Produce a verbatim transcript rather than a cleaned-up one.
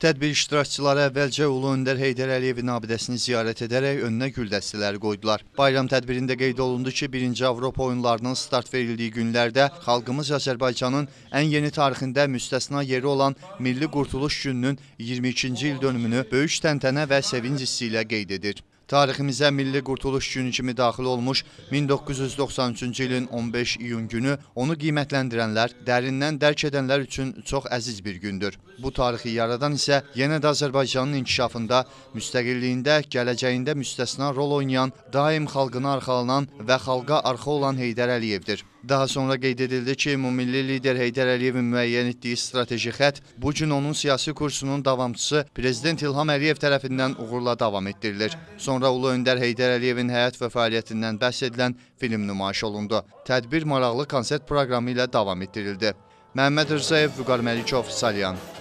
Tədbir iştirakçıları əvvəlcə Ulu Öndər Heydər Əliyevin abidəsini ziyarət edərək önünə gül dəstələri qoydular. Bayram tədbirində qeyd olundu ki, birinci Avropa oyunlarının start verildiyi günlərdə xalqımız Azərbaycanın ən yeni tarixində müstəsna yeri olan Milli Qurtuluş Gününün iyirmi ikinci il dönümünü böyük təntənə və sevinc hissi ilə qeyd edir. Tariximizə Milli Qurtuluş Günü kimi daxil olmuş min doqquz yüz doxsan üçüncü ilin on beş iyun günü onu qiymətləndirənlər, dərindən dərk edənlər üçün çox əziz bir gündür. Bu tarixi yaradan isə yenə də Azərbaycanın inkişafında, müstəqilliyində, gələcəyində müstəsna rol oynayan, daim xalqına arxalanan və xalqa arxa olan Heydər Əliyevdir. Daha sonra qeyd edildi ki, ümummilli lider Heydər Əliyevin müəyyən etdiyi strateji xətt bu gün onun siyasi kursunun davamçısı Prezident İlham Əliyev tərəfindən uğurla davam etdirilir. Sonra Ulu Öndər Heydər Əliyevin həyat və fəaliyyətindən bəhs edilən film nümayiş olundu. Tədbir maraqlı konsert proqramı ilə davam etdirildi. Məhəmməd Rzayev, Vüqar Məlikov, Salyan.